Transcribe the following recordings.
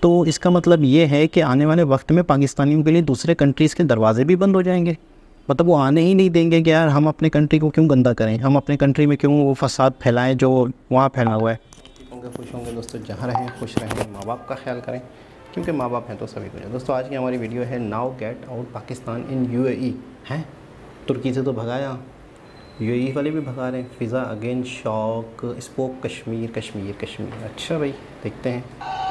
तो इसका मतलब ये है कि आने वाले वक्त में पाकिस्तानियों के लिए दूसरे कंट्रीज़ के दरवाजे भी बंद हो जाएंगे। मतलब वो आने ही नहीं देंगे कि यार हम अपने कंट्री को क्यों गंदा करें, हम अपने कंट्री में क्यों वो फसाद फैलाएं जो वहाँ फैला हुआ है। खुश होंगे दोस्तों, जहाँ रहें खुश रहें, माँ बाप का ख्याल करें, क्योंकि माँ बाप हैं तो सभी कुछ है। दोस्तों आज की हमारी वीडियो है now get out Pakistan in UAE हैं। तुर्की से तो भगाया, UAE वाले भी भगा रहे हैं। फ़िज़ा again shock, spoke Kashmir Kashmir Kashmir. अच्छा भाई देखते हैं।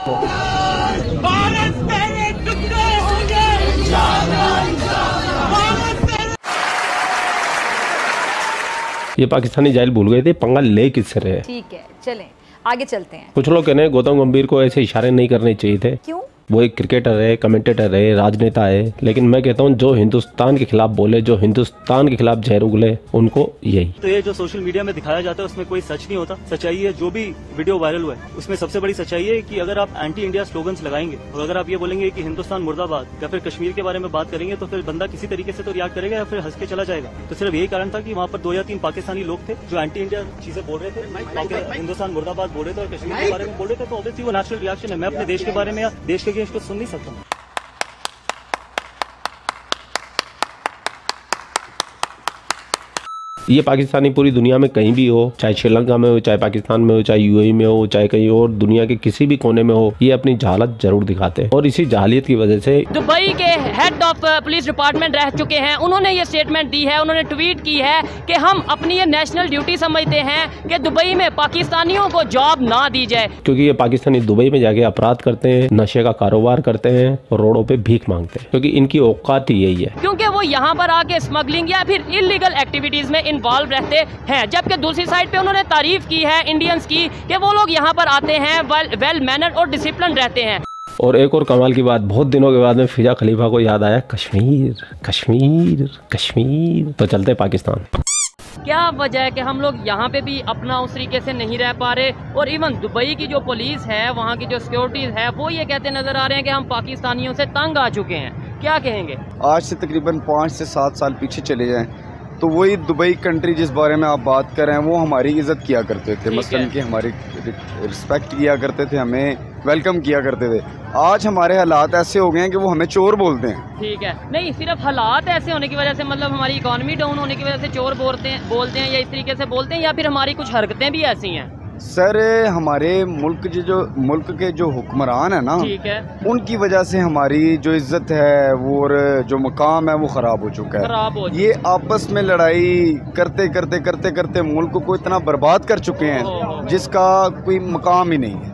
ये पाकिस्तानी जाहिल भूल गए थे पंगा ले किससे रहे। ठीक है चलें आगे चलते हैं। कुछ लोग कह रहे हैं गौतम गंभीर को ऐसे इशारे नहीं करने चाहिए थे। क्यों? वो एक क्रिकेटर है, कमेंटेटर है, राजनेता है, लेकिन मैं कहता हूँ जो हिंदुस्तान के खिलाफ बोले, जो हिंदुस्तान के खिलाफ जहर उगले, उनको यही। तो ये जो सोशल मीडिया में दिखाया जाता है उसमें कोई सच नहीं होता। सच्चाई है जो भी वीडियो वायरल हुआ है उसमें सबसे बड़ी सच्चाई है कि अगर आप एंटी इंडिया स्लोगन्स लगाएंगे और अगर आप ये बोलेंगे कि हिंदुस्तान मुर्दाबाद या फिर कश्मीर के बारे में बात करेंगे तो फिर बंदा किसी तरीके से तो रिएक्ट करेगा या फिर हंस के चला जाएगा। तो सिर्फ यही कारण था कि वहाँ पर 2 या 3 पाकिस्तानी लोग थे जो एंटी इंडिया चीजें बोल रहे थे, हिंदुस्तान मुर्दाबाद बोल रहे थे और कश्मीर के बारे में बोल रहे थे। तो ऑब्वियसली वो नेचुरल रिएक्शन है। मैं अपने देश के बारे में या देश के अगेंस्ट को सुन नहीं सकता। ये पाकिस्तानी पूरी दुनिया में कहीं भी हो, चाहे श्रीलंका में हो, चाहे पाकिस्तान में हो, चाहे UAE में हो, चाहे कहीं और दुनिया के किसी भी कोने में हो, ये अपनी जहालत जरूर दिखाते हैं। और इसी जहालियत की वजह से दुबई के हेड ऑफ पुलिस डिपार्टमेंट रह चुके हैं, उन्होंने ये स्टेटमेंट दी है, उन्होंने ट्वीट की है कि हम अपनी ये नेशनल ड्यूटी समझते हैं कि दुबई में पाकिस्तानियों को जॉब ना दी जाए। क्योंकि ये पाकिस्तानी दुबई में जाके अपराध करते हैं, नशे का कारोबार करते हैं और रोडों पे भीख मांगते हैं, क्योंकि इनकी औकात ही यही है। क्योंकि वो यहाँ पर आके स्मगलिंग या फिर इलीगल एक्टिविटीज में इन्वॉल्व रहते हैं। जबकि दूसरी साइड पे उन्होंने तारीफ की है इंडियंस की कि वो लोग यहाँ पर आते हैं वेल मैनर्ड और डिसिप्लिन रहते हैं। और एक और कमाल की बात, बहुत दिनों के बाद में फिजा खलीफा को याद आया कश्मीर कश्मीर कश्मीर, तो चलते पाकिस्तान। क्या वजह है कि हम लोग यहाँ पे भी अपना उस तरीके से नहीं रह पा रहे और इवन दुबई की जो पुलिस है, वहाँ की जो सिक्योरिटीज है, वो ये कहते नजर आ रहे हैं कि हम पाकिस्तानियों से तंग आ चुके हैं। क्या कहेंगे? आज से तकरीबन 5 से 7 साल पीछे चले जाएं तो वही दुबई कंट्री जिस बारे में आप बात कर रहे हैं वो हमारी इज़्ज़त किया करते थे, मसलन कि हमारी रिस्पेक्ट किया करते थे, हमें वेलकम किया करते थे। आज हमारे हालात ऐसे हो गए हैं कि वो हमें चोर बोलते हैं। ठीक है, नहीं सिर्फ हालात ऐसे होने की वजह से, मतलब हमारी इकॉनमी डाउन होने की वजह से चोर बोलते हैं या इस तरीके से बोलते हैं, या फिर हमारी कुछ हरकतें भी ऐसी हैं? सर हमारे मुल्क के जो हुक्मरान है ना, ठीक है, उनकी वजह से हमारी जो इज्जत है वो और जो मकाम है वो ख़राब हो चुका है। ये आपस में लड़ाई करते करते करते करते मुल्क को इतना बर्बाद कर चुके हैं जिसका कोई मकाम ही नहीं है।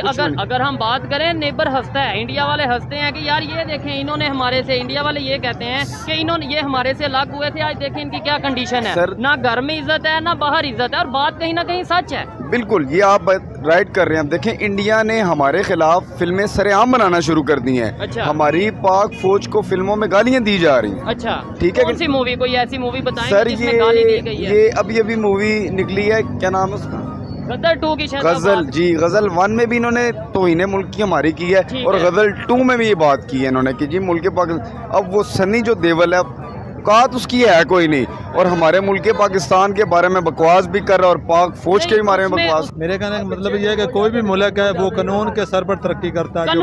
अगर हम बात करें, नेबर हंसता है, इंडिया वाले हंसते हैं कि यार ये देखें इन्होंने हमारे से, इंडिया वाले ये कहते हैं कि इन्होंने ये हमारे से अलग हुए थे, आज देखें इनकी क्या कंडीशन है। ना घर में इज्जत है ना बाहर इज्जत है, और बात कहीं ना कहीं सच है। बिल्कुल, ये आप राइट कर रहे हैं। अब देखें इंडिया ने हमारे खिलाफ फिल्में सरेआम बनाना शुरू कर दी हैं। अच्छा। हमारी पाक फौज को फिल्मों में गालियां दी जा रही हैं। अच्छा, ठीक है। कौन सी मूवी, कोई ऐसी मूवी बताएं सर जिसमें गाली दी गई है? ये अभी मूवी निकली है, क्या नाम है उसका? गजल 2 की गजल जी, गजल 1 में भी इन्होंने तौहीन मुल्क की हमारी की है और गजल 2 में भी ये बात की है इन्होंने कि जी मुल्क पाकिस्तान। अब वो सनी जो देवल है, औकात उसकी है कोई नहीं, और हमारे मुल्क पाकिस्तान के बारे में बकवास भी कर रहा है और पाक फौज के बारे में बकवास। मेरे कहने का मतलब ये है कि कोई भी मुल्क है वो कानून के सर पर तरक्की करता है।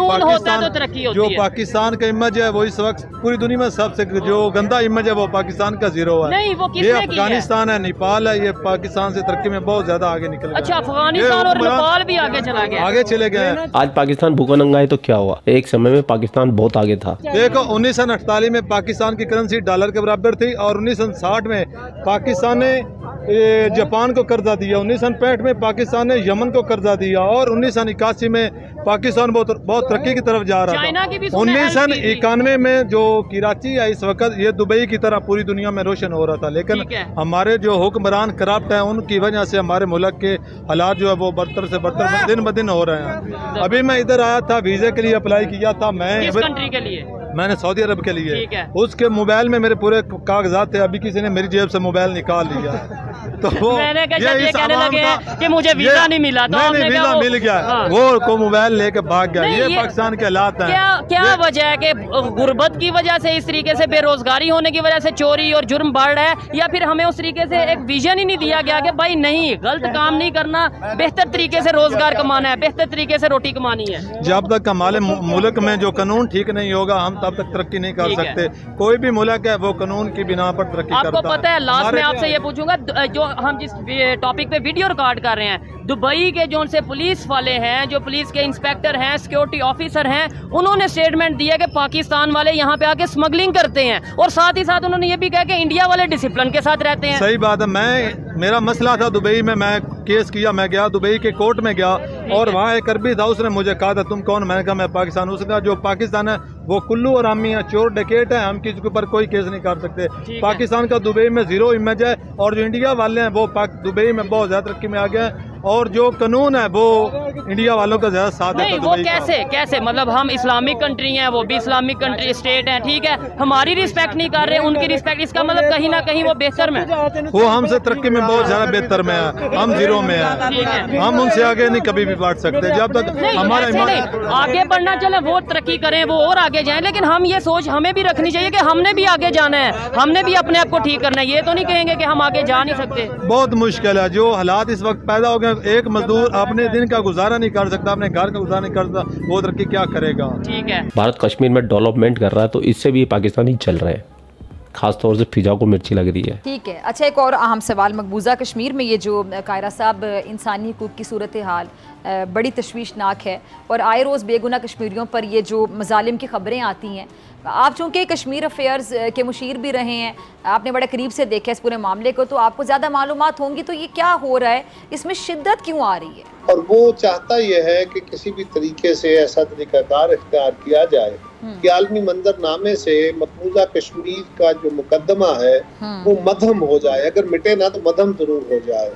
जो पाकिस्तान का इमेज है वो इस वक्त पूरी दुनिया में सबसे जो गंदा इमेज है वो पाकिस्तान का 0 है। ये अफगानिस्तान है, नेपाल है, ये पाकिस्तान से तरक्की में बहुत ज्यादा आगे निकल गया। अच्छा, अफगानिस्तान और नेपाल भी आगे चला गया, आगे चले गए। आज पाकिस्तान भूखा नंगा है तो क्या हुआ? एक समय में पाकिस्तान बहुत आगे था। देखो 1948 में पाकिस्तान की करेंसी डॉलर के बराबर थी और 1960 में पाकिस्तान ने जापान को कर्जा दिया, 1965 में पाकिस्तान ने यमन को कर्जा दिया और 1981 में पाकिस्तान बहुत तरक्की की तरफ जा रहा था। 1991 में जो कराची है इस वक्त ये दुबई की तरह पूरी दुनिया में रोशन हो रहा था, लेकिन हमारे जो हुक्मरान करप्ट हैं उनकी वजह से हमारे मुल्क के हालात जो है वो बदतर से बदतर दिन ब दिन हो रहे हैं। अभी मैं इधर आया था, वीज़े के लिए अप्लाई किया था, मैंने सऊदी अरब के लिए। उसके मोबाइल में मेरे पूरे कागजात थे, अभी किसी ने मेरी जेब से मोबाइल निकाल लिया। तो वो मैंने कहा ये शायद ये इस कहने अवाम लगे का हैं कि मुझे वीजा नहीं मिला, तो हमने कहा वीजा वो- मिल गया, हाँ। वो को मोबाइल लेके भाग गया। नहीं, ये ये पाकिस्तान के हालात हैं। क्या वजह है कि गुर्बत की वजह से, इस तरीके से बेरोजगारी होने की वजह से चोरी और जुर्म बढ़ रहा है, या फिर हमें उस तरीके से एक विजन ही नहीं दिया गया कि भाई नहीं, गलत काम नहीं करना, बेहतर तरीके से रोजगार कमाना है, बेहतर तरीके से रोटी कमानी है। जब तक हमारे मुल्क में जो कानून ठीक नहीं होगा हम तब तक तरक्की नहीं कर ठीक है। सकते। कोई भी मुल्क है वो कानून की बिना पर तरक्की करता है। आपको पता है, लास्ट में हमारे- आपसे ये पूछूंगा, जो हम जिस टॉपिक पे वीडियो रिकॉर्ड कर रहे हैं, दुबई के जो उनसे पुलिस वाले हैं, जो पुलिस के इंस्पेक्टर हैं, सिक्योरिटी ऑफिसर हैं, उन्होंने स्टेटमेंट दिया कि पाकिस्तान वाले यहाँ पे आके स्मगलिंग करते हैं, और साथ ही साथ उन्होंने ये भी कहा कि इंडिया वाले डिसिप्लिन के साथ रहते हैं। सही बात है। मेरा मसला था दुबई में, मैं केस किया, मैं गया दुबई के कोर्ट में गया और वहाँ एक अरबी था, उसने मुझे कहा था तुम कौन, मैंने कहा मैं पाकिस्तान। उसने कहा जो पाकिस्तान है वो कुल्लू और आमी है, चोर डकैत है, हम किसी के ऊपर कोई केस नहीं कर सकते। पाकिस्तान का दुबई में जीरो इमेज है, और जो इंडिया वाले हैं वो दुबई में बहुत ज्यादा तरक्की में आ गए हैं, और जो कानून है वो इंडिया वालों का ज्यादा साथ देता है। नहीं, वो कैसे मतलब हम इस्लामिक कंट्री हैं, वो भी इस्लामिक कंट्री स्टेट है, ठीक है, हमारी रिस्पेक्ट नहीं कर रहे, उनकी रिस्पेक्ट, इसका मतलब कहीं ना कहीं वो बेहतर में, वो हमसे तरक्की में बहुत ज्यादा बेहतर में है, हम जीरो में है। हम उनसे आगे नहीं कभी भी बढ़ सकते जब तक हमारा आगे बढ़ना चले, वो तरक्की करें, वो और आगे जाएं, लेकिन हम ये सोच हमें भी रखनी चाहिए कि हमने भी आगे जाना है, हमने भी अपने आप को ठीक करना है। ये तो नहीं कहेंगे कि हम आगे जा नहीं सकते। बहुत मुश्किल है, जो हालात इस वक्त पैदा हो गए, एक मजदूर अपने दिन का गुजारा नहीं कर सकता, अपने घर का गुजारा नहीं कर सकता, वो तरक्की क्या करेगा। ठीक है, भारत कश्मीर में डेवलपमेंट कर रहा है तो इससे भी पाकिस्तानी चल रहे हैं, खासतौर से फिजा को मिर्ची लग रही है। ठीक है। अच्छा, एक और अहम सवाल, मकबूजा कश्मीर में ये जो कायरा साहब इंसानी हकूक़ की सूरत हाल बड़ी तशवीशनाक है, और आए रोज़ बेगुना कश्मीरियों पर ये जो मजालिम की ख़बरें आती हैं, आप चूँकि कश्मीर अफेयर्स के मुशीर भी रहे हैं, आपने बड़े करीब से देखा इस पूरे मामले को, तो आपको ज़्यादा मालूमात होंगी, तो ये क्या हो रहा है, इसमें शिद्दत क्यों आ रही है? और वो चाहता यह है कि किसी भी तरीके से ऐसा तरीकाकार इख्तियार किया जाए कि आलमी मंजरनामे से मकबूजा कश्मीर का जो मुकदमा है वो मध्यम हो जाए, अगर मिटे ना तो मध्यम जरूर हो जाए।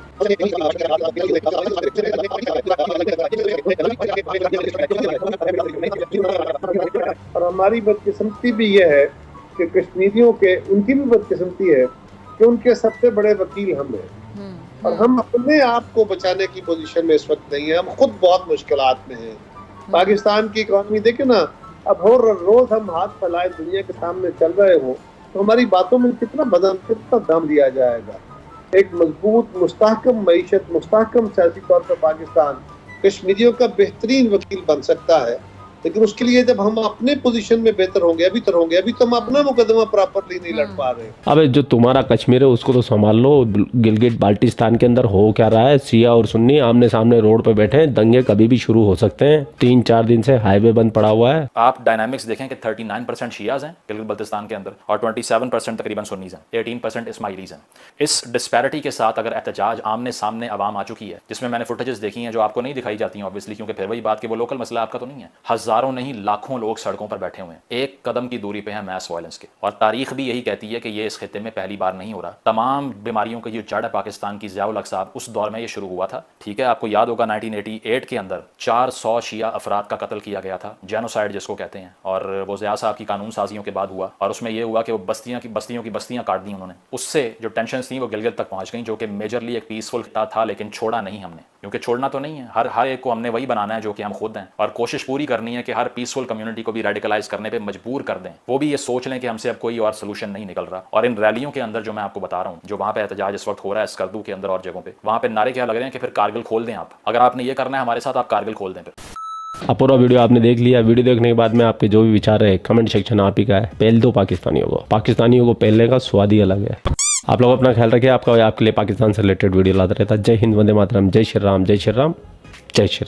और हमारी बदकिस्मती भी ये है कि कश्मीरियों के, उनकी भी बदकिस्मती है कि उनके सबसे बड़े वकील हम हैं, और हम अपने आप को बचाने की पोजीशन में इस वक्त नहीं है, हम खुद बहुत मुश्किलात में हैं। पाकिस्तान की इकॉनमी देखे ना, अब हर रोज हम हाथ फैलाए दुनिया के सामने चल रहे हो, तो हमारी बातों में कितना बदन, कितना दम दिया जाएगा। एक मजबूत मुस्तहकम मईशत, मुस्तहकम सियासी तौर पर पाकिस्तान कश्मीरियों का बेहतरीन वकील बन सकता है, लेकिन उसके लिए जब हम अपने पोजीशन में बेहतर होंगे, अभी तो हम अपना मुकदमा प्रॉपरली नहीं लड़ पा रहे। अबे जो तुम्हारा कश्मीर है उसको तो संभाल लो। गिलगिट बाल्टिस्तान के अंदर हो क्या रहा है, शिया और सुन्नी आमने सामने रोड पे बैठे हैं, दंगे कभी भी शुरू हो सकते हैं। 3-4 दिन से हाईवे बंद पड़ा हुआ है। आप डायनामिक्स देखें कि 39% शियाज हैं गिलगिट बाल्टिस्तान के अंदर, और 27% तकरीबन सुन्नीज हैं, 18% इस्माइलीज हैं। इस डिस्पैरिटी के साथ अगर एहतजाज आमने सामने आवाम आ चुकी है, जिसमें मैंने फुटेजेस देखी हैं जो आपको नहीं दिखाई जाती हैं ऑब्वियसली, क्योंकि फिर वही बात कि वो लोकल मसला आपका तो नहीं है, हजारों नहीं लाखों लोग सड़कों पर बैठे हुए हैं, एक कदम की दूरी पे हैं मैस वायलेंस के, और तारीख भी यही कहती है कि ये इस खित्ते में पहली बार नहीं हो रहा। तमाम बीमारियों का ये जड़ है पाकिस्तान की, ज़ियाउल हक साहब उस दौर में ये शुरू हुआ था, ठीक है, आपको याद होगा 1988 के अंदर 400 शिया अफराद का कत्ल किया गया था, जेनोसाइड जिसको कहते हैं, और वो ज़िया साहब की कानून साजियों के बाद हुआ, और उसमें यह हुआ कि वो बस्तियों की बस्तियां काट दी उन्होंने। उससे जो टेंशन थी वो गिलगित तक पहुंच गई, जो कि मेजरली एक पीसफुल था, लेकिन छोड़ा नहीं हमने, क्योंकि छोड़ना तो नहीं है, हर एक को हमने वही बनाना है जो कि हम खुद हैं, और कोशिश पूरी करनी है कि हर पीसफुल कम्युनिटी को भी रेडिकलाइज करने पे मजबूर कर दें, वो भी ये सोच लें कि हमसे अब कोई और सोल्यूशन नहीं निकल रहा। और इन रैलियों के अंदर जो मैं आपको बता रहा हूँ, जो वहाँ पे एहतजाज इस वक्त हो रहा है स्कर्दू के अंदर और जगहों पे, वहाँ पे नारे क्या लग रहे हैं कि फिर कारगिल खोल दें आप, अगर आपने ये करना है हमारे साथ, आप कारगिल खोल दें। फिर अब पूरा वीडियो आपने देख लिया। वीडियो देखने के बाद में आपके जो भी विचार है कमेंट सेक्शन आप ही का है। पहल दो पाकिस्तानियों को पहलने का स्वाद ही अलग है। आप लोग अपना ख्याल रखिए। आपके लिए पाकिस्तान से रिलेटेड वीडियो लाता रहता। जय हिंद, वंदे मातरम, जय श्री राम, जय श्री राम, जय श्री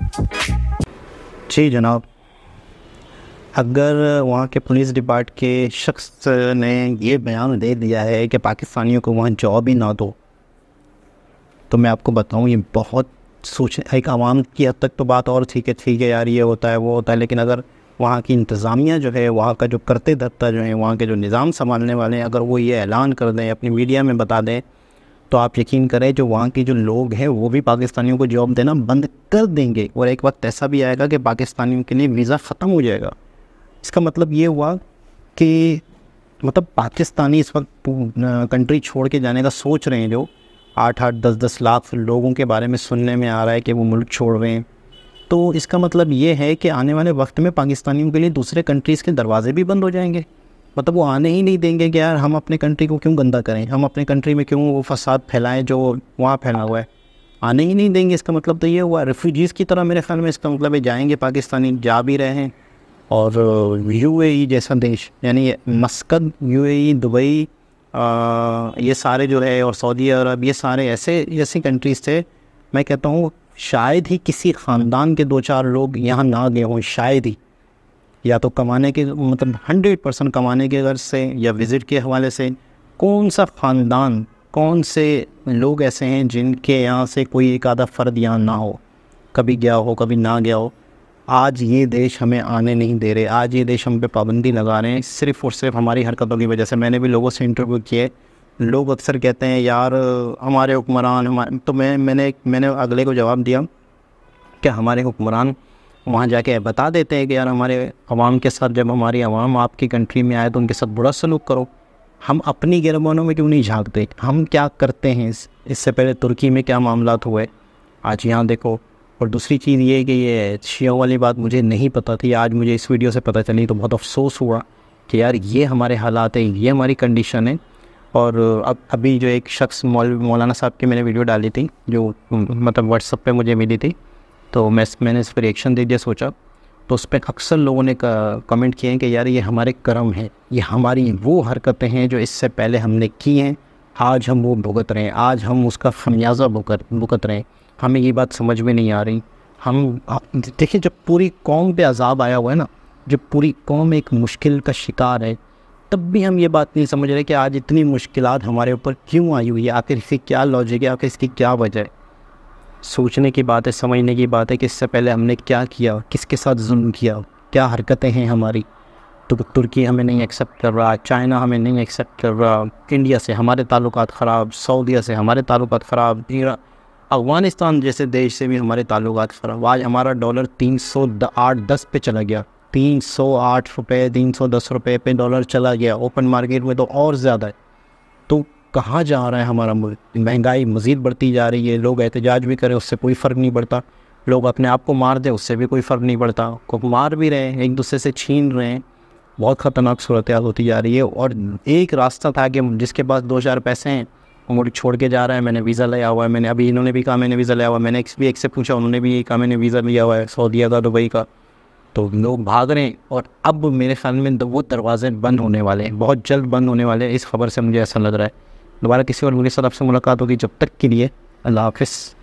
राम। जी जनाब, अगर वहाँ के पुलिस डिपार्ट के शख्स ने ये बयान दे दिया है कि पाकिस्तानियों को वहाँ जॉब ही ना दो, तो मैं आपको बताऊँ ये बहुत एक आवाम की हद तक तो बात और ठीक है यार, ये होता है वो होता है, लेकिन अगर वहाँ की इंतज़ामिया जो है, वहाँ का जो करते धरता जो है, वहाँ के जो निज़ाम संभालने वाले हैं, अगर वो ये ऐलान कर दें, अपनी मीडिया में बता दें, तो आप यकीन करें जो वहाँ के जो लोग हैं वो भी पाकिस्तानियों को जॉब देना बंद कर देंगे, और एक वक्त ऐसा भी आएगा कि पाकिस्तानियों के लिए वीज़ा ख़त्म हो जाएगा। इसका मतलब ये हुआ कि मतलब पाकिस्तानी इस वक्त कंट्री छोड़ के जाने का सोच रहे हैं जो, 8-8, 10-10 लाख लोगों के बारे में सुनने में आ रहा है कि वो मुल्क छोड़ रहे हैं। तो इसका मतलब ये है कि आने वाले वक्त में पाकिस्तानियों के लिए दूसरे कंट्रीज़ के दरवाजे भी बंद हो जाएंगे। मतलब वो आने ही नहीं देंगे कि यार हम अपने कंट्री को क्यों गंदा करें, हम अपने कंट्री में क्यों वो फसाद फैलाएं जो वहाँ फैला हुआ है, आने ही नहीं देंगे। इसका मतलब तो ये हुआ रेफ्यूजीज़ की तरह, मेरे ख्याल में इसका मतलब है जाएंगे पाकिस्तानी, जा भी रहे हैं। और UAE जैसा देश, यानी मस्कत, UAE, दुबई, ये सारे जो है, और सऊदी अरब, ये सारे ऐसी कंट्रीज़ थे, मैं कहता हूँ शायद ही किसी ख़ानदान के 2-4 लोग यहाँ ना गए हों, शायद ही, या तो कमाने के मतलब 100% कमाने के गर्ज से या विज़िट के हवाले से। कौन सा ख़ानदान, कौन से लोग ऐसे हैं जिनके यहाँ से कोई एक आधा फ़र्द यहाँ ना हो, कभी गया हो कभी ना गया हो। आज ये देश हमें आने नहीं दे रहे, आज ये देश हम पे पाबंदी लगा रहे हैं सिर्फ़ और सिर्फ हमारी हरकतों की वजह से। मैंने भी लोगों से इंटरव्यू किए, लोग अक्सर कहते हैं यार हमारे हुक्मरान, तो मैंने अगले को जवाब दिया कि हमारे हुक्मरान वहाँ जाके बता देते हैं कि यार हमारे अवाम के साथ, जब हमारी अवाम आपकी कंट्री में आए तो उनके साथ बुरा सलूक करो। हम अपनी गिरबानों में क्यों नहीं झांकते, हम क्या करते हैं। इससे पहले तुर्की में क्या मामलात हुए, आज यहाँ देखो। और दूसरी चीज़ ये है कि ये शिया वाली बात मुझे नहीं पता थी, आज मुझे इस वीडियो से पता चली तो बहुत अफसोस हुआ कि यार ये हमारे हालात है, ये हमारी कंडीशन है। और अब अभी जो एक शख्स मौलाना साहब की मैंने वीडियो डाली थी, जो मतलब व्हाट्सएप पे मुझे मिली थी, तो मैंने इस पर रिएक्शन दे दिया, सोचा तो उस पर अक्सर लोगों ने कमेंट किए हैं कि यार ये हमारे कर्म है, ये हमारी वो हरकतें हैं जो इससे पहले हमने की हैं, आज हम वो भुगत रहे हैं, आज हम उसका खमियाजा भुगत रहे हैं। हमें ये बात समझ में नहीं आ रही। हम देखिए, जब पूरी कौम पे अजाब आया हुआ है ना, जब पूरी कौम एक मुश्किल का शिकार है, तब भी हम ये बात नहीं समझ रहे कि आज इतनी मुश्किलात हमारे ऊपर क्यों आई हुई है, आखिर इसकी क्या लॉजिक है, आखिर इसकी क्या वजह है। सोचने की बात है, समझने की बात है कि इससे पहले हमने क्या किया, किसके साथ जुल्म किया, क्या हरकतें हैं हमारी। तो तुर्की हमें नहीं एक्सेप्ट कर रहा, चाइना हमें नहीं एक्सेप्ट कर रहा, इंडिया से हमारे ताल्लुकात ख़राब, सऊदीया से हमारे ताल्लुकात ख़राब, अफ़गानिस्तान जैसे देश से भी हमारे ताल्लुकात ख़राब। आज हमारा डॉलर 308-10 पे चला गया, 308 रुपये, 310 रुपये पे डॉलर चला गया। ओपन मार्केट में तो और ज़्यादा है। तो कहाँ जा रहा है हमारा मुल्क? महंगाई मज़ीद बढ़ती जा रही है। लोग एहतजाज भी करें, उससे कोई फ़र्क नहीं पड़ता। लोग अपने आप को मार दें, उससे भी कोई फ़र्क नहीं पड़ता। को मार भी रहे हैं, एक दूसरे से छीन रहे हैं। बहुत ख़तरनाक सूरत हाल होती जा रही है। और एक रास्ता था कि जिसके पास 2-4 पैसे हैं वो मुल्क छोड़ के जा रहा है। मैंने वीज़ा लिया हुआ है, मैंने अभी इन्होंने भी कहा मैंने वीज़ा लिया हुआ है, मैंने भी एक से पूछा, उन्होंने भी कहा मैंने वीज़ा लिया हुआ है सऊदीया का, दुबई का। तो लोग भाग रहे हैं और अब मेरे ख्याल में वो दरवाजे बंद होने वाले हैं, बहुत जल्द बंद होने वाले हैं। इस खबर से मुझे ऐसा लग रहा है। दोबारा किसी और मुल्क के साथ आपसे मुलाकात होगी, जब तक के लिए अल्लाह हाफ़िज़।